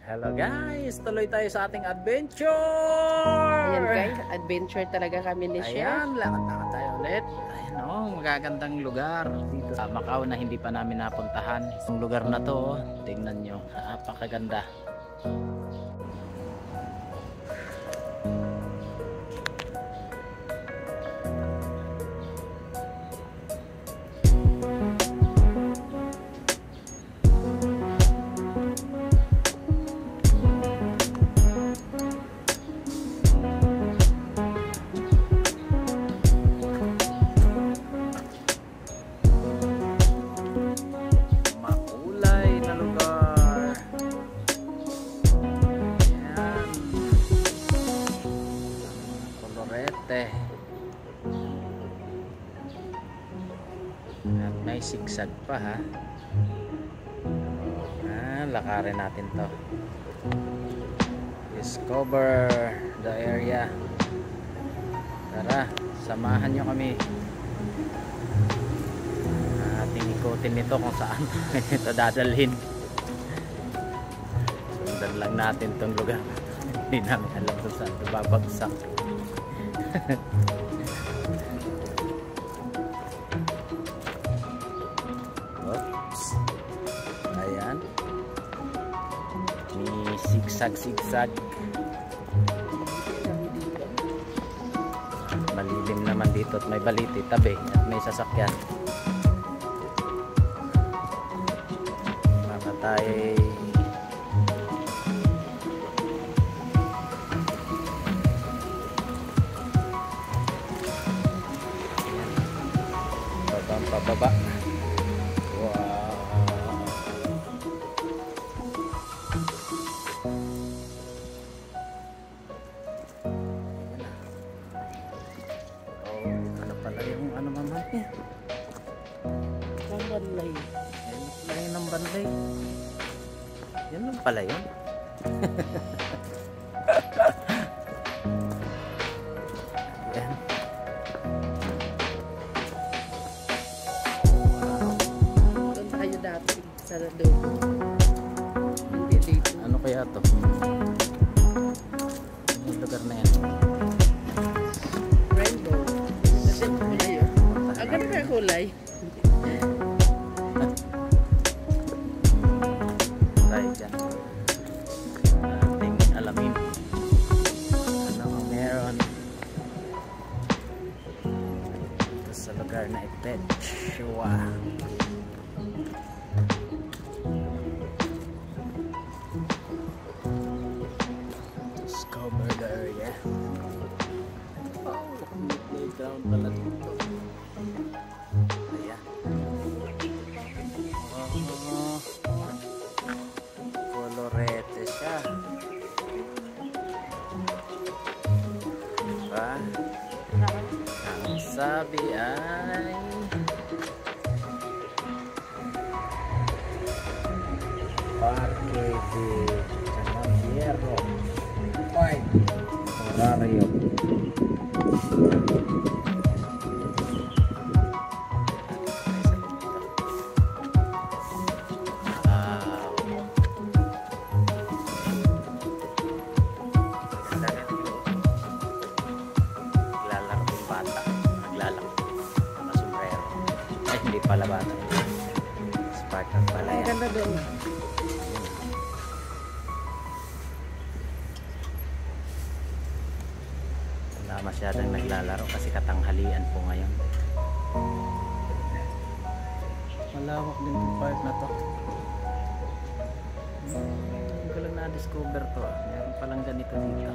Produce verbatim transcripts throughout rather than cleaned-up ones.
Hello guys, tuloy tayo sa ating adventure. Ayan guys, adventure talaga kami ni Chef. Ayan, lakad-lakad tayo ulit. Ayan o, oh, magagandang lugar dito sa Macau na hindi pa namin napuntahan. Yung lugar na to, tingnan nyo, napakaganda. At may sigsag pa ha. Ah, lakarin natin to. Discover the area. Tara, samahan nyo kami. Ating ikutin nito kung saan ito dadalhin. Sundan lang natin tong lugar. Hindi namin alam kung saan ito babagsak. Oops. Ayan. May sigsag-sigsag. Malilim naman dito at may baliti tabi at may sasakyan. Baka tayo babang pababa. Banlay. Yan ang banlay. Yan lang pala yun. Yan. Doon tayo dati sa doon. Hindi dito. Ano kaya to? Yung lugar na yan. Rainbow. Kasi kulay yun. Ang ganda na kulay. Tayo dyan. Ating alamin. Ano ang meron ito sa lugar na ito. Shua. Discover the area. Oh, playground pala dito. Ayan. Oh, colorete siya. Diba? Ang sabi ay Parque de Canabierro Park Horario. Pala bata. Spartan pala yan. Ang ganda doon. Wala masyadong naglalaro kasi katanghalian po ngayon. Malawak din yung park na to. Hindi ko lang na-discover to. Meron palang ganito dito.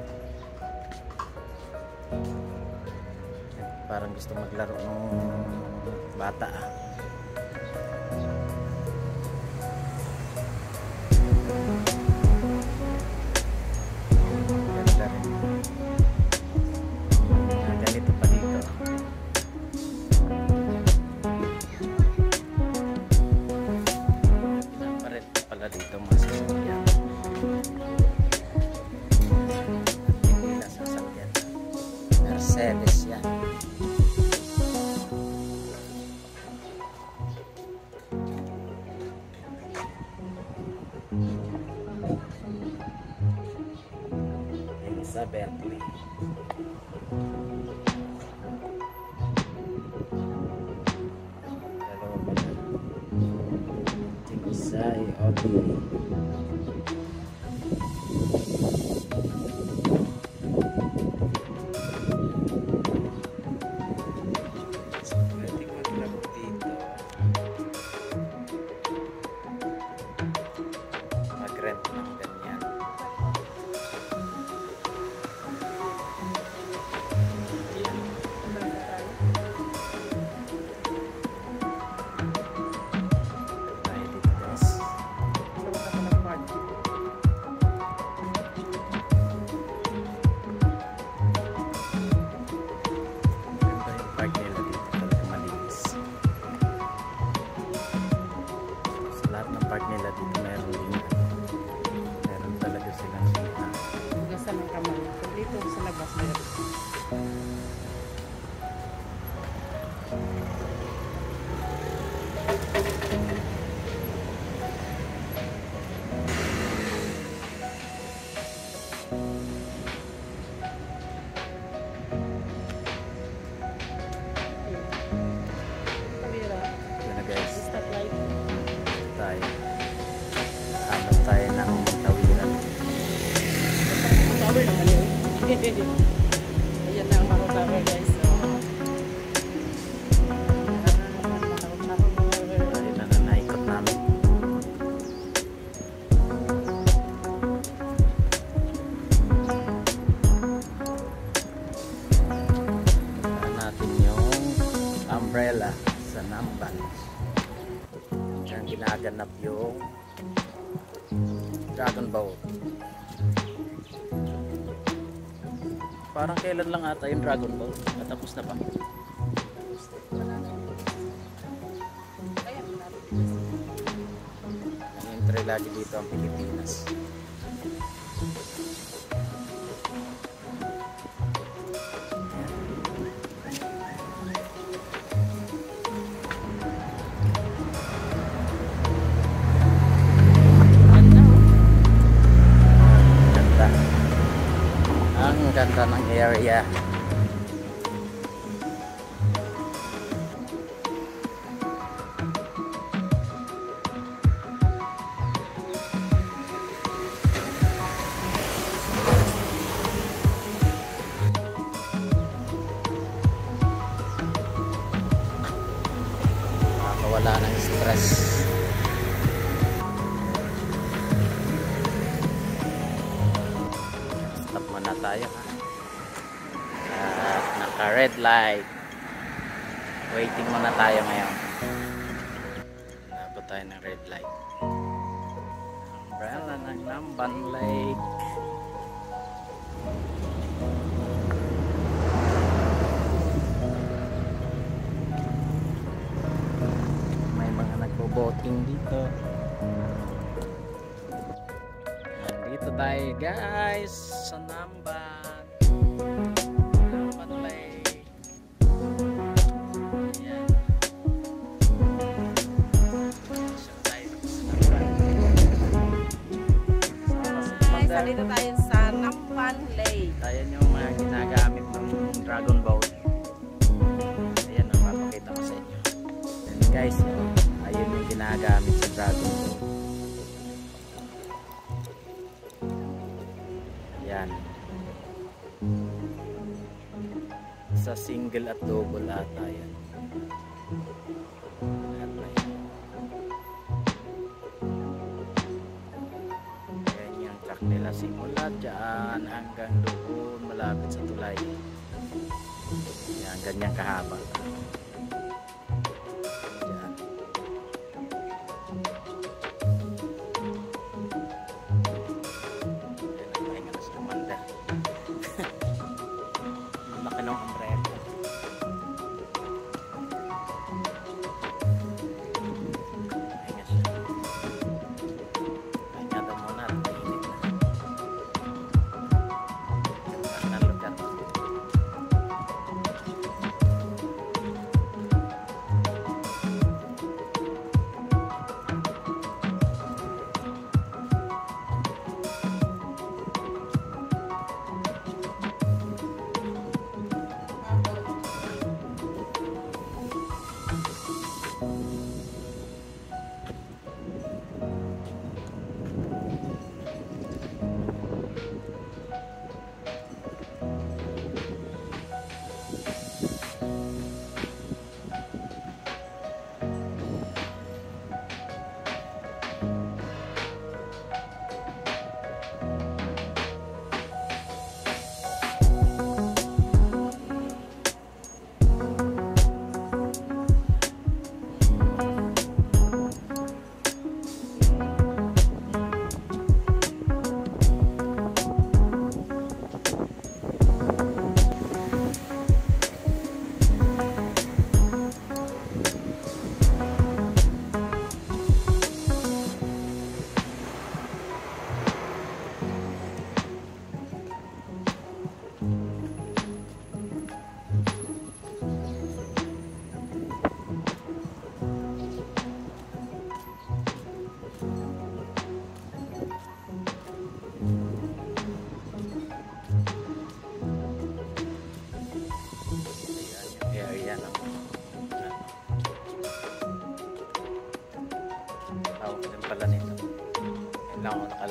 Parang gusto maglaro ng bata. Ganda rin. Ganito pa dito. Paret pala dito mga sasakyan. Hindi na sasakyan. Mercedes yan. sa Bentley. Dalawa pala. Yung isa ay Audi. Pwedeng maglaro dito. Mag-rent ng ganyan. Tayo dito guys. Ganda yung park nila dito. Talaga malinis. Sa lahat ng park nila dito meron din. Meron talaga silang uh, Hugasan ng kamay. Dito sa labas meron. Kamera. yun na guys. Stoplight. Tayo. Hanap tayo ng tawiran. Tower naman yun. Ayan na ang Maro Tower guys. So, Tayo na na naikot namin. Saan natin yung umbrella sa Namban. Diyan ginaganap yung Dragon Boat. Parang kailan lang ata yung Dragon Boat? Natapos na pa. Ang entry lagi dito ang Pilipinas. Ganda. Ang ganda ng area. Nakakawala ng stress. Stop muna tayo ha. At naka red light. Waiting muna tayo ngayon. Nabot tayo ng red light. Umbrella ng Namban Lake. May mga nagbo-boating dito. Nandito tayo guys sa Namban. Namban Lake. Ayan. Siya tayo sa Namban. Guys, dito tayo sa Namban Lake. Ayan yung mga ginagamit ng Dragon Boat. Ayan ang mapakita ko sa inyo. Ayan guys, ayun yung ginagamit sa Dragon Boat. Ayan. Sa single at double ata yan. Lahat na yan. Ayan yung track nila simula dyan hanggang doon malapit sa tulay. Ayan, ganyan kahaba. Ayan. Ayan ang pahinga na sa Amanda. Laki ng umbrella. Pahinga siya. Pahinga daw muna at mainit na. Ganda ng lugar.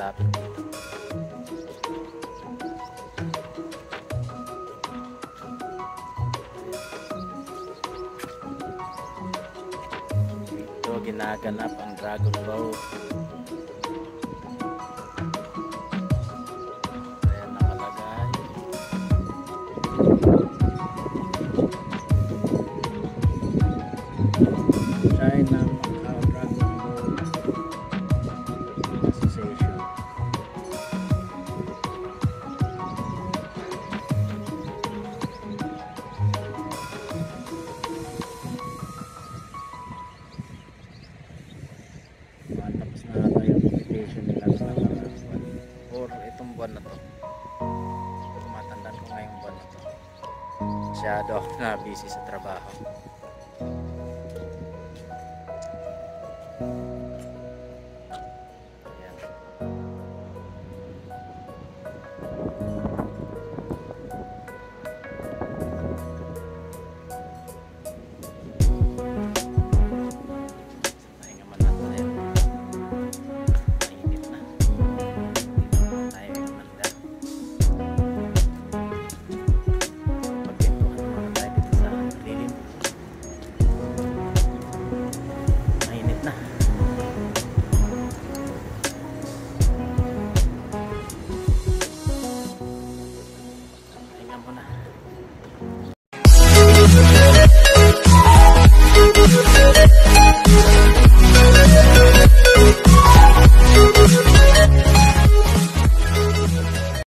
malapit dito. Dito ginaganap ang dragon boat. Ayan nakalagay. China Macau Dragon Boat Association. Matapos na ata yung invitation nila sa mga buwan. Or itong buwan na to. Tumatandaan ko ngayong buwan na to. Masyado ako na busy sa trabaho.